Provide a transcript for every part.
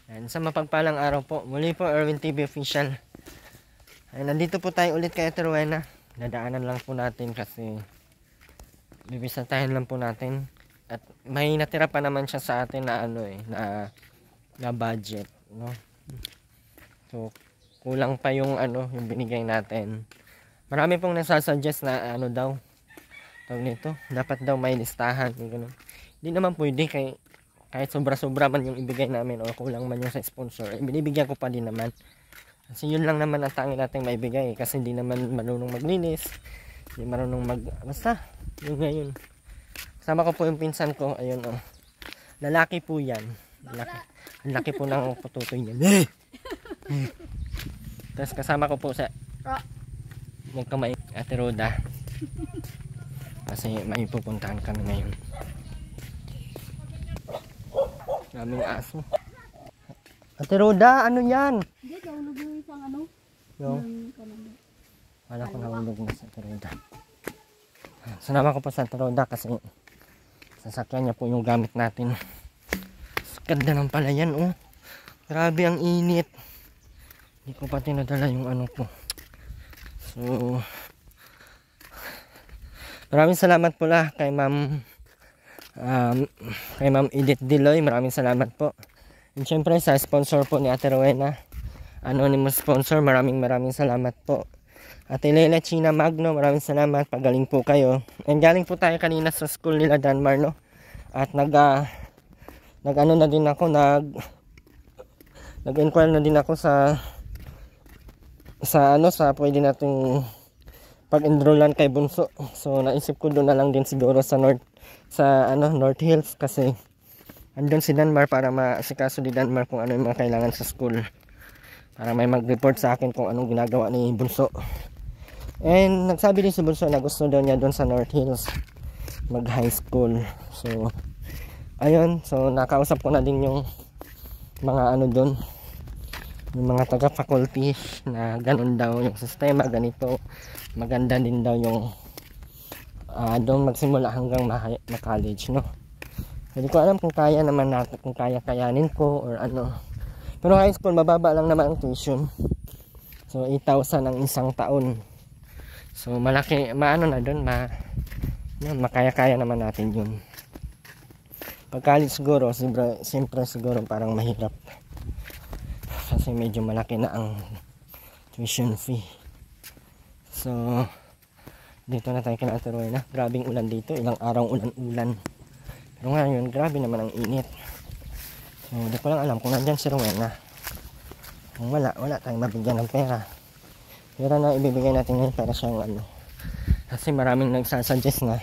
Ayan, sa mapagpalang araw po, muli po Erwin TV Official. Ayan, nandito po tayo ulit kay Ate Rowena. Nadaanan lang po natin kasi bibisitahin lang po natin. At may natira pa naman siya sa atin na na budget, no? So, kulang pa yung yung binigay natin. Marami pong nagsasuggest na daw, tawag nito, dapat daw may listahan, ganun. Hindi naman pwede kahit sobra-sobra man yung ibigay namin o kulang man yung sa sponsor, binibigyan ko pa din naman. Kasi yun lang naman ang tangi natin maibigay. Kasi hindi naman marunong maglinis, hindi marunong basta, yun ngayon. Kasama ko po yung pinsan ko, ayun o. Lalaki po yan. Ang laki po ng pututoy niya. Tapos kasama ko po sa magkamay, Ate Roda. Kasi may pupuntahan kami ngayon. Daming aso. Ate Roda, ano yan? Hindi, nahulog yung isang Yung? Wala ko nahulog na sa Ate Roda. Sanama ko pa sa Ate Roda kasi sasakyan niya po yung gamit natin. Ganda ng pala yan, oh. Grabe ang init. Hindi ko pa tinadala yung ko. So, maraming salamat po kay Ma'am Edith Diloy. Maraming salamat po. And syempre sa sponsor po ni Ate Rowena, anonymous sponsor, maraming salamat po. Ate Lela China Magno, maraming salamat, pagaling po kayo. And galing po tayo kanina sa school nila Danmar, no? At nag-ano na din ako, nag-inquire na din ako sa pwede nating pag-enrollan kay Bunso. So naisip ko doon na lang din siguro sa North Hills kasi andun si Danmar para maasikaso di Danmar kung ano yung mga kailangan sa school. Para may mag-report sa akin kung anong ginagawa ni Bunso. And nagsabi din si Bunso na gusto daw niya doon sa North Hills mag-high school. So ayun, so nakausap ko na din yung mga doon, yung mga taga-faculty na ganun daw yung sistema, ganito maganda din daw yung doon magsimula hanggang ma-college, no? Hindi ko alam kung kaya naman natin, kung kayanin ko or ano. Pero high school mababa lang naman ang tuition. So 8,000 ang isang taon. So malaki, na doon, makaya-kaya naman natin yun. Pag college siguro, siyempre siguro parang mahirap. Kasi medyo malaki na ang tuition fee. So, dito na tayo kina Ate Rowena. Grabing ulan dito, ilang araw ulan-ulan. Pero ngayon, grabe naman ang init. So, hindi ko lang alam kung nandyan si Rowena. Kung wala tayong mabigyan ng pera. Pera na ibibigay natin ngayon para siyang kasi maraming nagsasuggest na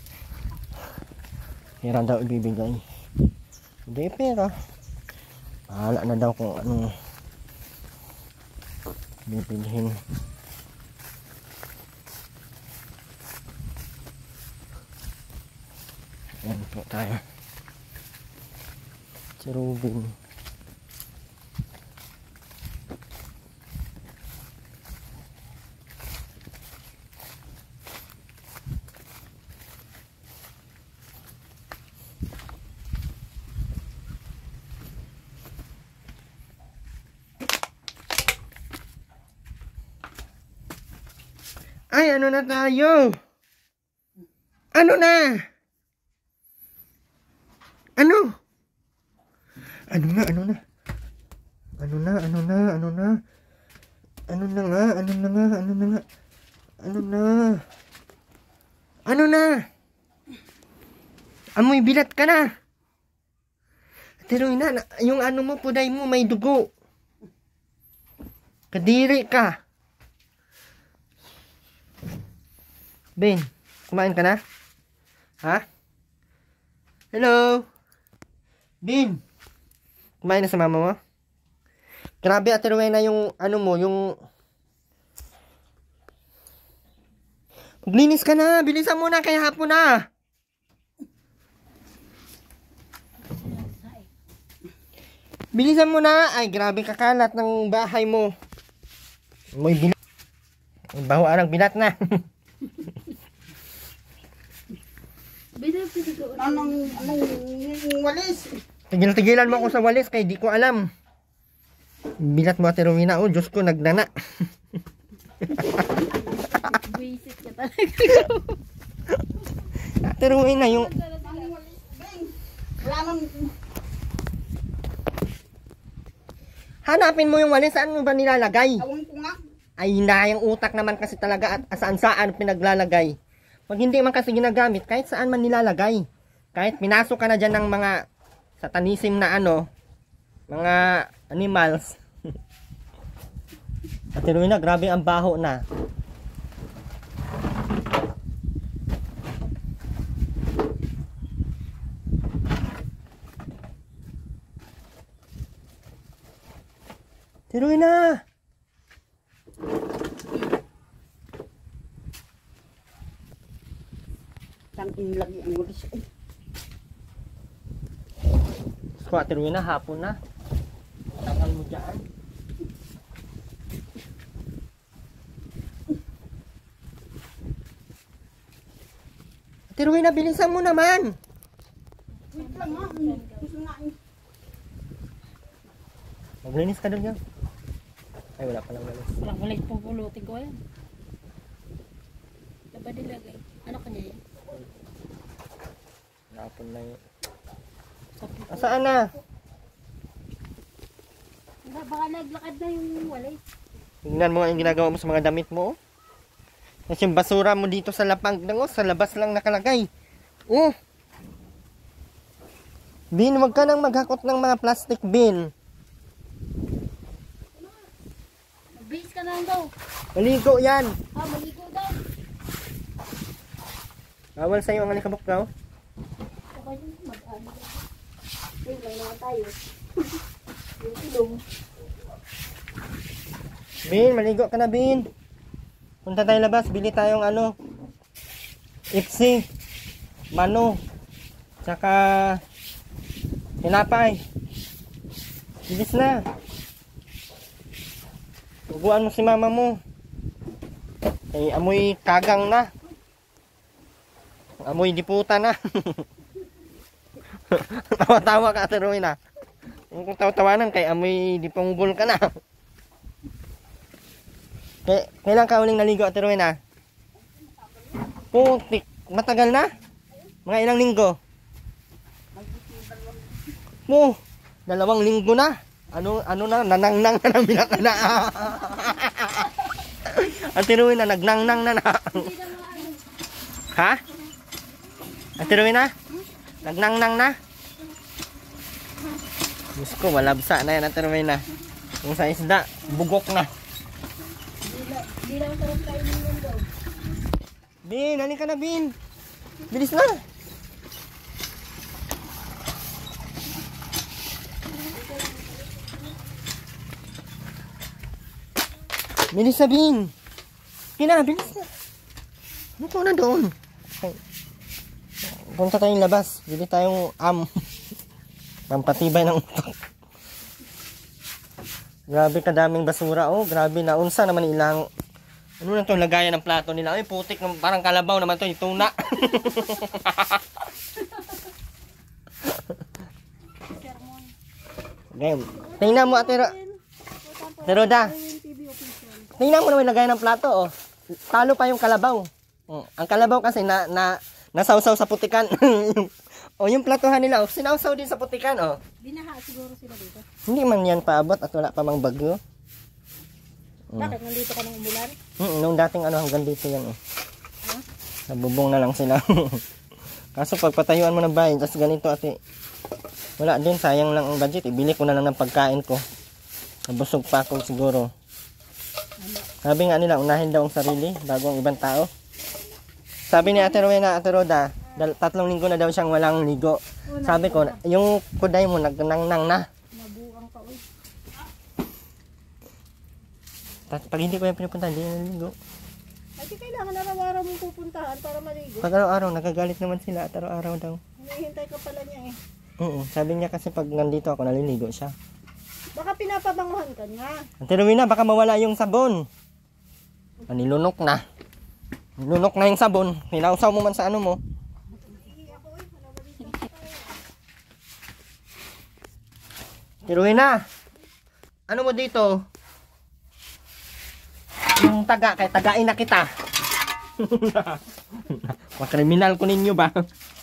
pera daw ibibigay. Hindi pera. Bahala na daw kung anong bibilhin. Ayan po tayo. Si Ruben. Ay, ano na tayo? Ano na? Ano? Ano na? Ano na? Ano na? Ano na? Ano na? Ano na nga? Ano na nga? Ano na nga? Ano na? Ano na? Amoy bilat ka na. Pero yung mo, puday mo, may dugo. Kadiri ka. Ben, kumain ka na? Ha? Hello? Ben, kumain na sa mama mo? Grabe Ate Rowena yung yung maglinis ka na, bilisan mo na kaya hapon na. Bilisan mo na. Ay, grabe kakalat ng bahay mo. May bilat. May baho arang bilat na. Anong walis? Tigil-tigilan mo ako sa walis kaya di ko alam. Bilat mo, Ate Rowena. Oh, Diyos ko, nagdana. Visit ka talaga. Ate Rowena, yung... Wala nang... Hanapin mo yung walis. Saan mo ba nilalagay? Awang ko nga. Ay, hinahayang utak naman kasi talaga at saan-saan pinaglalagay. Pag hindi man kasi ginagamit, kahit saan man nilalagay. Kahit pinasok ka na dyan ng mga satanisim na ano, mga animals. Ate Rowena, grabe ang baho na. Ate Rowena! Tangin lagi ang ulis. So, Ate Rowena, hapon na. Tangal mo dyan. Ate Rowena, bilisan mo naman. Wait lang nga. Gusto nga eh. Maglinis ka doon yan. Ay, wala palang walis. Walang walay pong pulutin ko yan. Diba nilagay? Ano kanya yan? Hapon na yun. Sabi ko. Asaan na? Baka naglakad na yung walay. Tingnan mo nga yung ginagawa mo sa mga damit mo. Oh. Kasi yung basura mo dito sa lapag ng sa labas lang nakalagay. Oh. Bin, wag ka nang maghakot ng mga plastic bin. Magbihis ka na lang daw. Maligo yan. Maligo daw. Bawal sa'yo ang alikabok daw. Okay din mag-ano. Wait lang naman tayo. Yung ilong. Bin, maligo ka na, Bin. Punta tayo labas, bili tayong ano, ipsi, mano, tsaka tinapay. Bilis na. Uguan mo si mama mo. Ay, amoy kagang na. Amoy diputa na. Tawa-tawa ka, Ate Rowena. Kung tawa-tawanan kay amoy diponggol ka na. Kailan ka uling naligo, Ate Rowena? Putik, matagal na? Mga ilang linggo? Mo, 2 linggo na. Ano na, nanangnang na ng binaka na. Ate Rowena, nagnangnang na. Ha? Ate Rowena? Nagnangnang na? Diyos ko, malabsa na yan, Ate Rowena. Kung sa isda, bugok na. Hindi lang sarap tayo nilong daw. Bin, halika na, Bin. Bilis na. Bilis na, Bin. Kina, bilis na. Ano ko na doon? Ay. Punta tayong labas. Bili tayong pampatibay ng utak. Grabe kadaming basura. Oh, grabe na. Unsa naman ilang... Ano na itong lagayan ng plato nila? Ay, putik. Parang kalabaw naman ito. Yung tuna. Game. Tingnan mo, Ate Roda. Tingnan mo naman lagayan ng plato. Oh. Talo pa yung kalabaw. Ang kalabaw kasi nasawsaw sa putikan. O yung platohan nila, oh, sinawsaw din sa putikan. Oh. Binaha siguro sila dito. Hindi man yan paabot at wala pa mang bagyo. Bakit? Nandito ka nang umulan? Nung dating ano hanggang dito yan. Huh? Nabubong na lang sila. Kaso pagpatayuan mo ng bahay, just ganito ate. Wala din, sayang lang ang budget. Ibili ko na lang ng pagkain ko. Nabusog pa ako siguro. Sabi nga nila, unahin daw ang sarili bago ang ibang tao. Sabi ni Ate Rowena, Ate Roda, 3 linggo na daw siyang walang ligo. Sabi ko, yung kuday mo nagnangnang na. Nabuang pa uy. Pag hindi ko yung pinupunta, hindi na ligo. Ay, di kailangan araw-araw mong pupuntahan para maligo. Pag araw-araw, nagagalit naman sila at araw-araw daw. Hinihintay ka pala niya eh. Sabi niya kasi pag nandito ako, naliligo siya. Baka pinapabanguhan ka nga. Ate Rowena, baka mawala yung sabon. Nilunok na. Nilunok na yung sabon. Hinausaw mo man sa ano mo. Ate Rowena, ano mo dito? Yung taga, kay tagain na kita. Makriminal ko ninyo ba?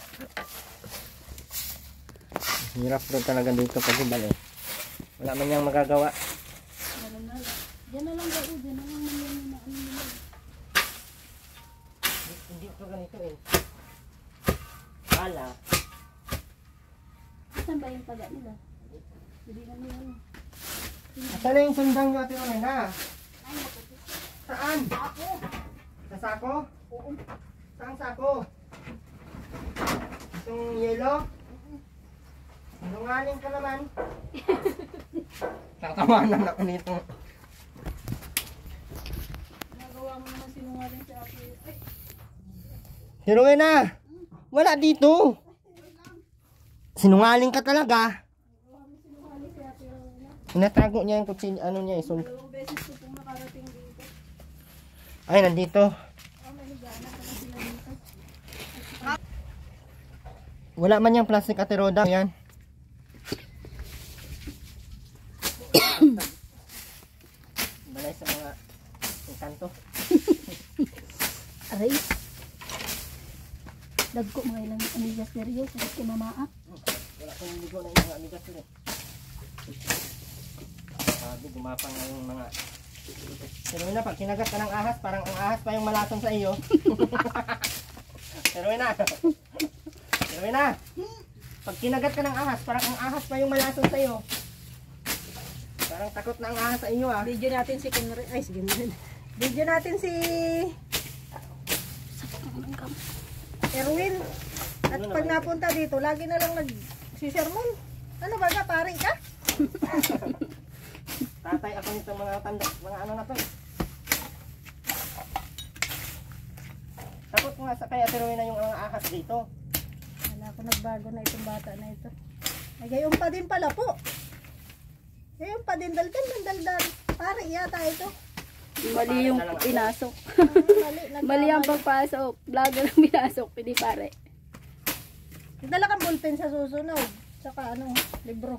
Hirap doon talaga dito pag hibal eh. Wala man niyang magagawa. Diyan na lang daw, diyan na lang naman na ano nila. Hindi ito ganito eh. Wala. Saan ba yung taga nila? Hindi na nila. Saan na yung sundang nyo Ate Lorena? Saan? Ako! Sa sako? Oo. Saan sako? Itong yelo? Sinungaling ka naman. Tatawanan ako nito. Nagawa mo naman sinungaling sa akin. Ay! Si Rowena! Wala dito! Sinungaling ka talaga. Sinungaling sa akin. Inatago niya yung kutsilyo, ano niya eh. Dalawang beses ko pong nakarating dito. Ay, nandito. Oh, may higana ka na sila dito. Wala man yung plastic Ate Roda. Yan. Balay sa mga kanto. Aray! Dagko mga ilang amigas na rin. Sakit kay mamaak. Wala kong ligo na yung mga amigas ko eh. Sabi, gumapang na yung mga... Pero na, pag kinagat ka ng ahas, parang ang ahas pa yung malason sa iyo. Pero na. Pero na. Pag kinagat ka ng ahas, parang ang ahas pa yung malason sa iyo. Parang takot na ang ahas sa iyo ah. Video natin si Kinry. Ay, sige na. Video natin si Erwin. At pag napunta dito, lagi na lang nag-sermon. Ano ba ka? Pare ka? Tatay ako nito mga tanda, mga ano na to eh. Takot nga sa kaya pero na yung mga ahas dito. Wala ako nagbago na itong bata na ito. Ay, gayon pa din pala po. Gayon pa din, daldal. Pare yata ito. Mali yung pinasok. Mali, Mali ang pagpasok. Vlogger ang pinasok. Pili pare. Nagdala kang ballpen sa susunod. Saka ano, libro.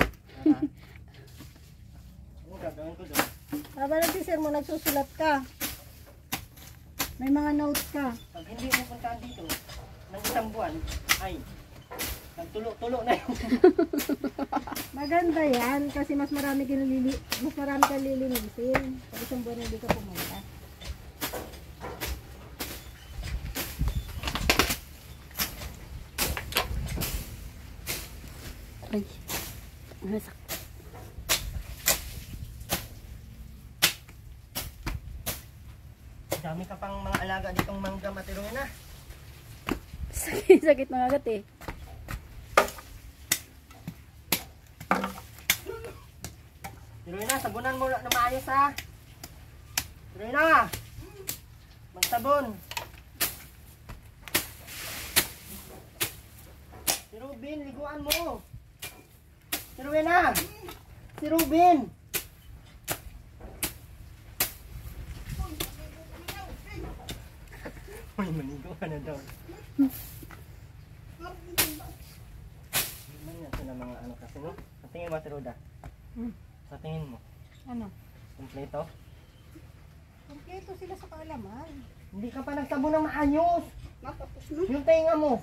Ano gagawin ko doon? Habang nag-teacher mo, nagsusulat ka. May mga notes ka. Pag hindi mo puntahan dito ng isang buwan, ay nagtulo-tulo na yung Maganda yan kasi mas marami kang lilinisin. Pag isang buwan hindi ka pumunta. Ay. Nasak. dami ka pang mga alaga ditong mangga matiroy na. Sakit mga agat eh. Tiroy na, sabunan mo na maayos ha. Tiroy na. Magsabon. Si Rubin, liguan mo. Si Rowena. Si Rubin. Uy, manigo ka na daw. Ano yan sila mga ano kasi no? Sa tingin mo, Tiroda? Sa tingin mo? Ano? Kompleto? Kompleto sila sa kaalaman. Hindi ka pa nagsabon ng maayos. Matapos na. Yung tenga mo.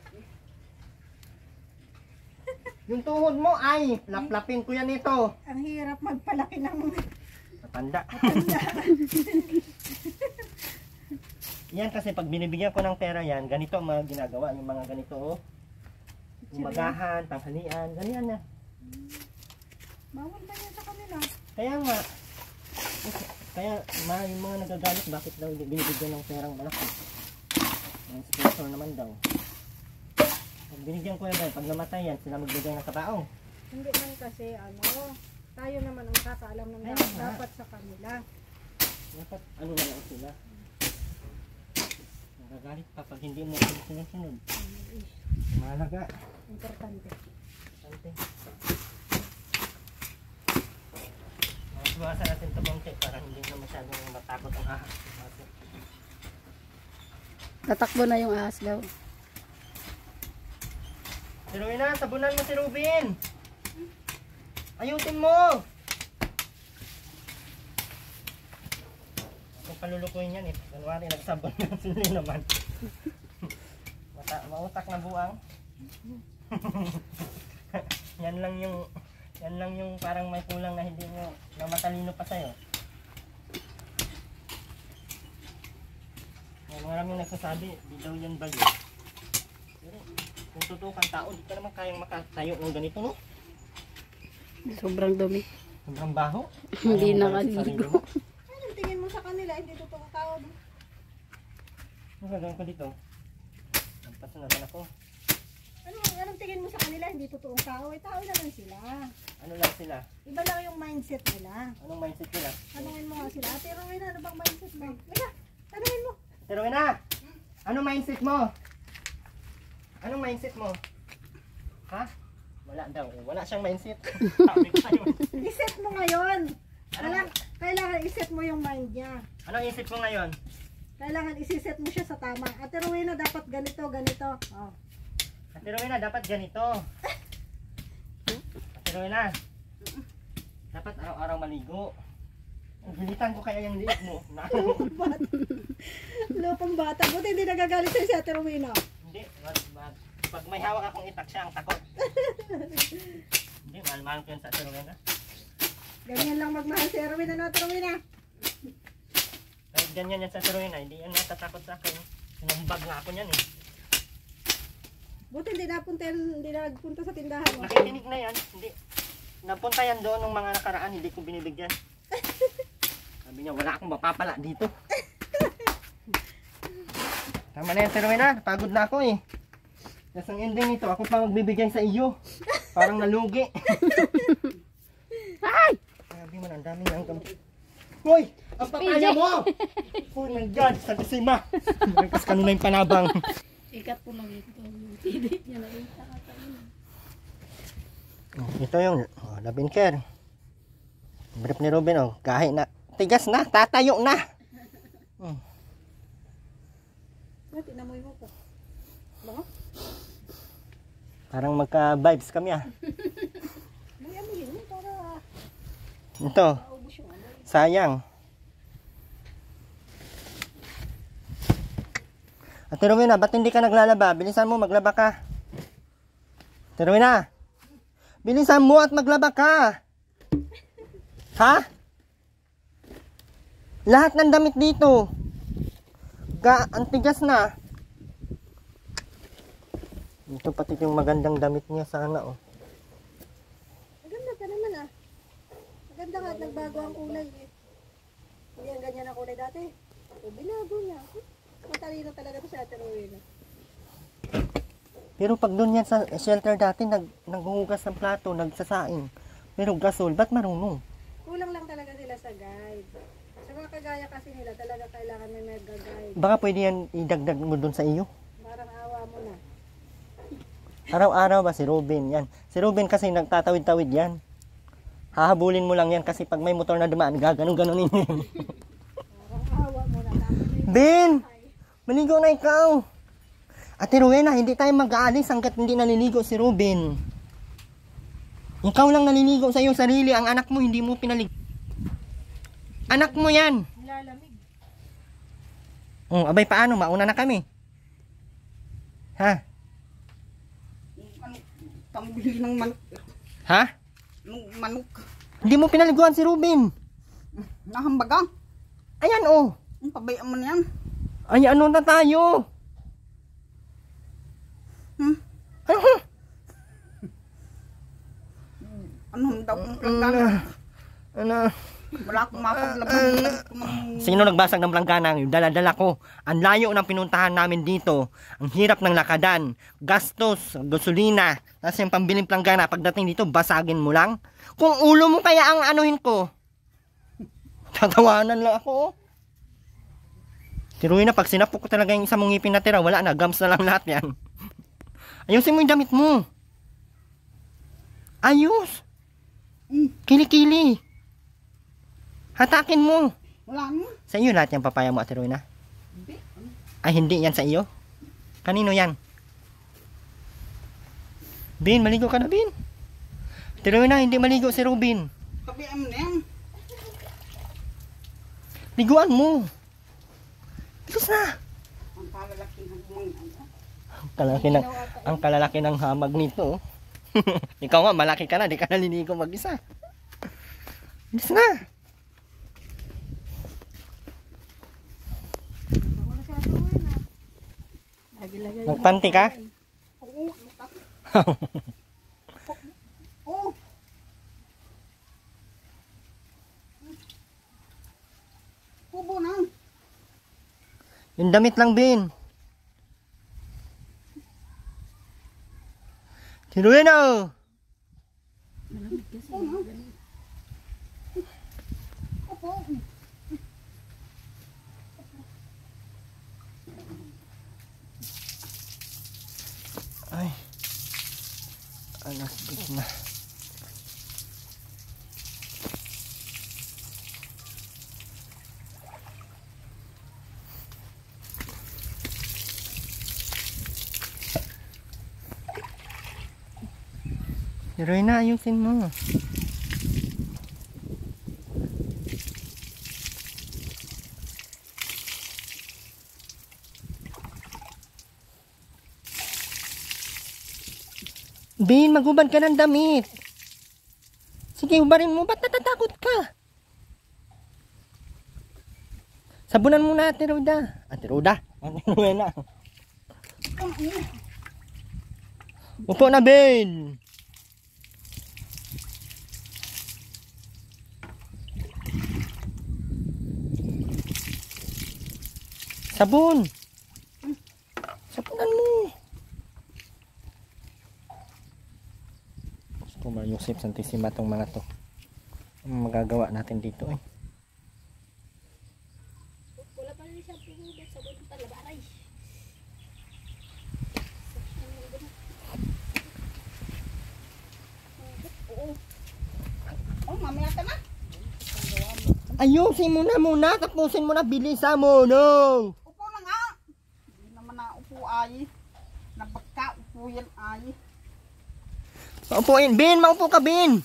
Yung tuhod mo ay laplapin ko yan ito. Ang hirap magpalaki ng Matanda. Yan kasi pag binibigyan ko ng pera yan, ganito ang mga ginagawa. Yung mga ganito oh. Umagahan, tanghalian, ganyan na. bawal ba yan sa kanila? Kaya nga. Kaya yung mga nagagalit, bakit daw hindi binibigyan ng perang malaki? Yung sponsor naman daw. Pag binigyan ko yan, pag namatay yan, sila magbigay ng katao. Hindi man kasi ano, tayo naman ang kakaalam ng Ayun nga. dapat sa kanila. Dapat ano na lang sila. Nagagalit pa pag hindi mo sinusunod. Mahalaga. Importante. Sante. Iwasan natin ito konti para hindi na masyadong matakot ang ahas. Tatakbo na yung ahas daw. Si Rowena, sabunan mo si Rubin. Ayusin mo. Yung palulukuhin yan eh. Kunwari nagsabon ng sili naman. Mautak na buwang. yan lang yung parang may kulang na hindi mo na matalino pa sa'yo. Maraming nagsasabi, di daw yan bagyo. Pero kung totoo kang tao, di ka naman kayang makatayo ng ganito, no? Sobrang dumi. Sobrang baho. Hindi Ayaw mo nakaligo. balik sa sarili mo. Anong tingin mo sa kanila? Hindi totoo tao. Ano gagawin ko dito? Lampas na naman ako. Anong tingin mo sa kanila? Hindi totoong tao. Eh, tao naman sila. Ano lang sila? Iba lang yung mindset nila. Anong mindset nila? Tanungin mo nga sila. Ate Rowena, ano bang mindset mo? Mira, tanungin mo. Pero na! Anong mindset mo? Anong mindset mo? Ha? Wala daw. Wala siyang mindset. Sabi ko sa'yo. I-set mo ngayon. Kailangan i-set mo yung mind niya. Anong isip mo ngayon? Kailangan isi-set mo siya sa tama. Ate Rowena, dapat ganito, ganito. Oh. Ate Rowena, dapat ganito. Ate Rowena, dapat araw-araw maligo. Gilitan ko kaya yung liit mo. Lupang bata. Buti hindi nagagalit sa'yo si Ate Rowena. Hindi. Pag may hawak akong itak siya, ang takot. Hindi, mahal-mahal ko yun sa Ate Rowena. Ganyan lang magmahal si Rowena na Ate Rowena. Kahit ganyan yan sa Ate Rowena, hindi yan natatakot sa akin. Sinumbag nga ako niyan eh. Buti hindi nagpunta sa tindahan mo. Nakikinig na yan. Hindi. Napunta yan doon nung mga nakaraan, hindi ko binibigyan. Sabi niya, wala akong mapapala dito. Tama na yan, Ate Rowena. Pagod na ako eh. Tapos ang ending nito, ako pa magbibigay sa iyo. Parang nalugi. Ay! Sabi mo na, ang dami nga ang kampi. Hoy! Ang papaya mo! Oh my God! Sa kasima! Nagkas kanina yung panabang. Ikat po lang ito. Hindi niya nakita ka tayo. Ito yung labinker. Brief ni Ruben, oh. Kahit na. Tigas na! Tatayo na! Tinamoy mo po. Bango? Parang magka-vibes kami ah. May amuyin mo para Ito. maubos yung ano. Sayang. Ate Rowena, ba't hindi ka naglalaba? Bilisan mo, maglaba ka. Ate Rowena, bilisan mo at maglaba ka. Ha? Lahat ng damit dito. Antigas na. Ito pati yung magandang damit niya sana oh. Maganda ka naman ah. Maganda ka at nagbago ang kulay eh. Hindi ang ganyan ang kulay dati. O binago niya. Matalino talaga to si Ate Rowena. Pero pag doon yan sa shelter dati, naghuhugas ng plato, nagsasaing. Pero gasol, ba't marunong? Kulang lang talaga sila sa guide. Sa mga kagaya kasi nila, talaga kailangan may nag-guide. Baka pwede yan idagdag mo doon sa iyo. Parang awa mo na. Araw-araw ba si Ruben yan? Si Ruben kasi nagtatawid-tawid yan. Hahabulin mo lang yan kasi pag may motor na dumaan, gaganon-ganonin yan. Parang awa mo na. Tapos may Ben! Maligo na ikaw! Ate Rowena, hindi tayo mag-aalis hanggat hindi naliligo si Ruben. Ikaw lang naliligo sa iyong sarili. Ang anak mo, hindi mo pinalig. Anak mo yan! nilalamig. Abay, paano? Mauna na kami. Ha? Pambili ng manok. Ha? Ng manok. Hindi mo pinaliguan si Ruben. Nahambaga. Ayan oh. Ang pabayaan mo na yan. Ay, ano na tayo? Hmm? Ano daw kung planggana? Ano? Wala akong mapaglabang. Sino nagbasag ng planggana? Yung dala-dala ko. Ang layo ng pinuntahan namin dito. Ang hirap ng lakadan. Gastos, gasolina. Tapos yung pambiling planggana. Pagdating dito, basagin mo lang. Kung ulo mo kaya ang anuhin ko. Tatawanan lang ako. Tiruin na, pag sinapok ko talaga yung isang mong ngipin na tira, wala na. Gums na lang lahat yan. Ayusin mo yung damit mo. Ayos. Kili-kili. Hatakin mo. Wala mo. Sa iyo lahat yung papaya mo, Ate Rowena? Hindi. Ay, hindi yan sa iyo? Kanino yan? Bin, maligo ka na, Bin. Ate Rowena, hindi maligo si Ruben. Pabayaan mo na yan. Liguan mo. Bilis na! Ang palalaking hagmang. Ang kalalaki ng hamag nito. Ikaw nga, malaki ka na, di ka naliligo mag-isa. Bilis na! Wala siya ito ngayon ah. Lagi-lagay. Nagpanti ka? Oo. Oo. Kubo na. Yung damit lang, Bin. Tinuloy na oh! Malamig kasi. Opo. Ay. Alas 10 na. Tinuloy na, ayusin mo. Bin, maghubad ka ng damit. Sige, hubarin mo. Ba't natatakot ka? Sabunan muna, Ate Roda. Ate Roda? Ate Roda. Upo na, Bin. Sabon. Sabunan mo. Gusto mo Yusip Santissima tong mga to. Ang magagawa natin dito eh. Wala pa rin siya pinudot sa buong talabaray. Oh, mamaya ka na. Ayusin mo na muna. Tapusin mo na. Bilisan mo. No. Upo na nga. Hindi naman na upo ay. Nabagka upo yan ay. Maupuin. Bin, maupo ka, Bin.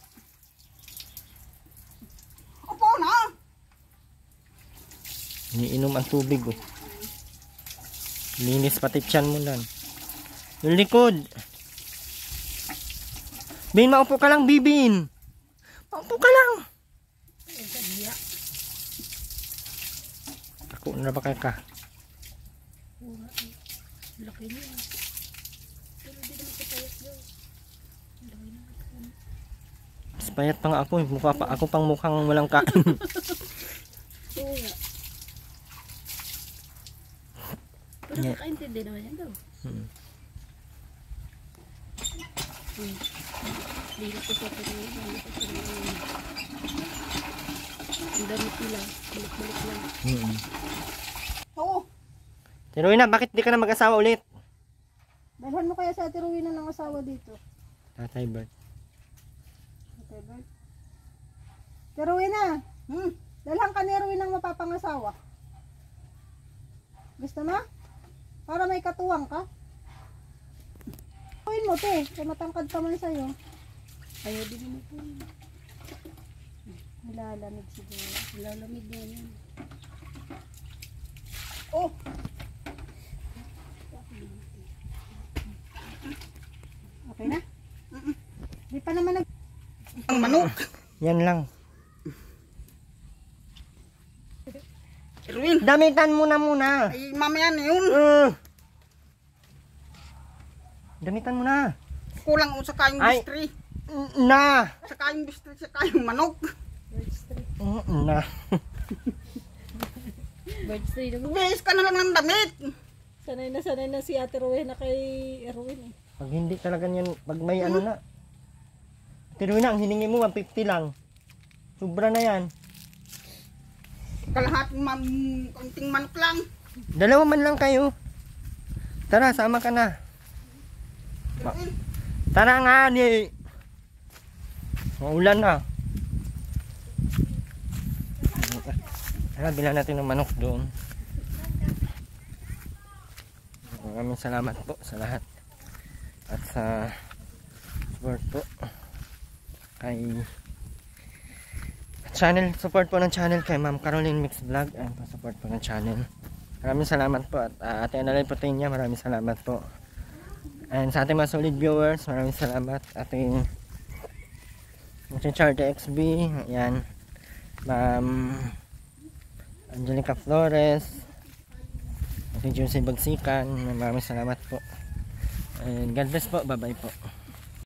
Upo na. Iniinom ang tubig oh. Linis pati tiyan mo lang. Yung likod. Bin, maupo ka lang, Bibin. Maupo ka lang. Ako na ba ka? Laki niya. Pero di naman kapayat yun. Laki naman. Mas payat pa nga ako eh. Mukha pa, ako pang mukhang walang kain. Oo nga. Pero Yeah. nakaintindi naman yan daw. Dito ko sa pagkain. Ang damit nila. Balik-balik lang. Oo. Tinuloy na, bakit di ka na mag-asawa ulit? Dalhan mo kaya sa Ate Rowena ng asawa dito. Tatay Bert. Ate Bert. Ate Rowena, dalhan ka ni Rowena ng mapapangasawa. Gusto mo? Para may katuwang ka. Gawin mo te, kung matangkad pa man sa'yo. Ayaw din naman po. Nilalamig siguro. Lalamig na yan. Oh. Okay na? Di pa naman nag... Ang manok. Yan lang. Erwin. Damitan mo na muna. Ay, mamaya na yun. Damitan mo na. Kulang o sa kayong Ay. bistri. Na. Sa kayong bistri, sa kayong manok. Na. Birds 3 naman. Bihis ka na lang ng damit. Sanay na si Ate Rowena kay Erwin eh. Pag hindi talaga yan, pag may ano na. Tinuloy na, ang hiningi mo 150 lang. Sobra na yan. Kalahating kaunting manok lang. Dalawa man lang kayo. Tara, sama ka na. Erwin. Tara nga, ni. Maulan na. Tara, bilan natin ng manok doon. Maraming salamat po sa lahat. At sa support po. Kay channel, support po ng channel kay Ma'am Caroline Mix Vlog. Ayan po, support po ng channel. Maraming salamat po. At Ate Annalyn Potinya, maraming salamat po. And sa ating mga solid viewers, maraming salamat. Ating Char XB, ayan. Ma'am Angelica Flores, Ate Josie Bagsikan, maraming salamat po. And God bless po. Bye bye po.